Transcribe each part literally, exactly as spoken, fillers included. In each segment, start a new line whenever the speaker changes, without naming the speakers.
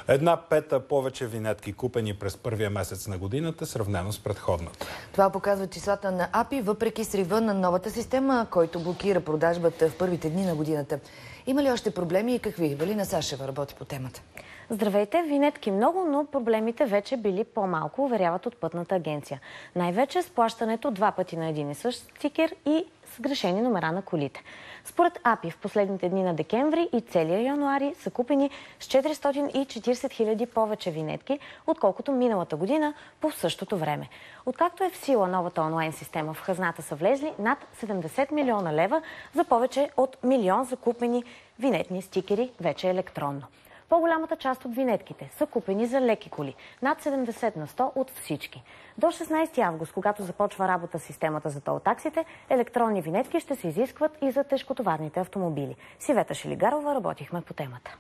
Една пета повече винетки, купени през първия месец на годината, сравнено с предходната.
Това показва числата на АПИ, въпреки срива на новата система, който блокира продажбата в първите дни на годината. Има ли още проблеми и какви? Велина Сашева работи по темата.
Здравейте! Винетки много, но проблемите вече били по-малко, уверяват от Пътната агенция. Най-вече с плащането два пъти на един и същ стикер и сгрешени номера на колите. Според АПИ в последните дни на декември и целия януари са купени с четиристотин и четиридесет хиляди повече винетки, отколкото миналата година по същото време. Откакто е в сила новата онлайн система, в хазната са влезли над седемдесет милиона лева за повече от милион закупени винетни стикери, вече електронно. По-голямата част от винетките са купени за леки коли, над седемдесет на сто от всички. До шестнадесети август, когато започва работа с системата за тол таксите, електронни винетки ще се изискват и за тежкотоварните автомобили. Сивета Шилигарова работихме по темата.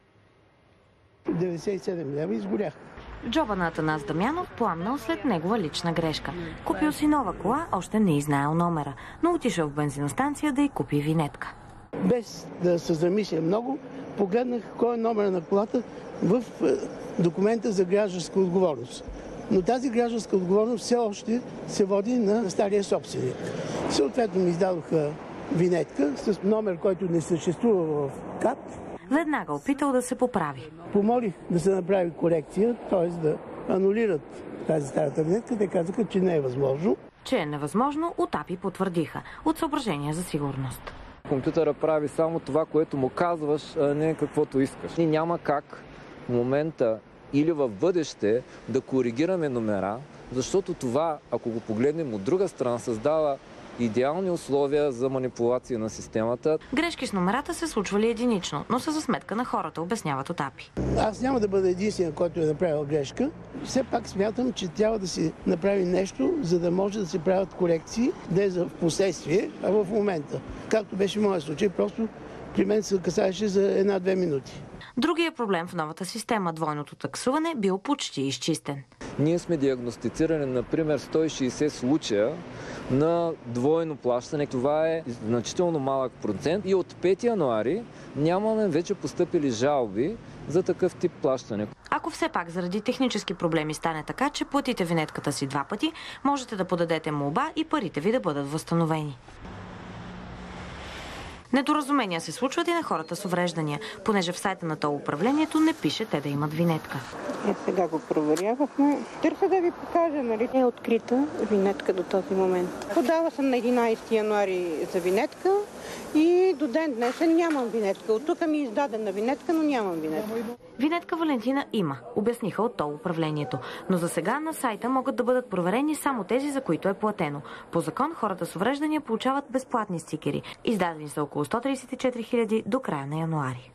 деветдесет и седем лева изгорях.
Джоба на Атанас Дамянов пламнал след негова лична грешка. Купил си нова кола, още не и знаел номера, но отишъл в бензиностанция да й купи винетка.
Без да се замисля много, погледнах кой е номер на колата в документа за гражданска отговорност. Но тази гражданска отговорност все още се води на стария собственик. Съответно ми издадоха винетка с номер, който не съществува в КАТ.
Веднага опитал да се поправи.
Помолих да се направи корекция, т.е. да анулират тази старата винетка. Те казаха, че не е възможно.
Че е невъзможно, от АПИ потвърдиха, от съображения за сигурност.
Компютъра прави само това, което му казваш, а не каквото искаш. И няма как в момента или в бъдеще да коригираме номера, защото това, ако го погледнем от друга страна, създава идеални условия за манипулация на системата.
Грешки с номерата се случвали единично, но са за сметка на хората, обясняват от АПИ.
Аз няма да бъда единствен, който е направил грешка. Все пак смятам, че трябва да се направи нещо, за да може да се правят корекции, не за в последствие, а в момента. Както беше моят случай, просто при мен се касаеше за една-две минути.
Другия проблем в новата система, двойното таксуване, бил почти изчистен.
Ние сме диагностицирани, например, сто и шейсет случая на двойно плащане. Това е значително малък процент и от пети януари нямаме вече постъпили жалби за такъв тип плащане.
Ако все пак заради технически проблеми стане така, че платите винетката си два пъти, можете да подадете молба и парите ви да бъдат възстановени. Недоразумения се случват и на хората с увреждания, понеже в сайта на тол управлението не пише те да имат винетка.
Е, сега го проверявахме. Търся да ви покажа, нали? Е открита винетка до този момент. Подава съм на единадесети януари за винетка и до ден днешен нямам винетка. От тук ми е издадена винетка, но нямам винетка.
Винетка Валентина има, обясниха от тол управлението. Но за сега на сайта могат да бъдат проверени само тези, за които е платено. По закон хората с увреждания получават безплатни стикери. Издадени са около сто тридесет и четири хиляди до края на януари.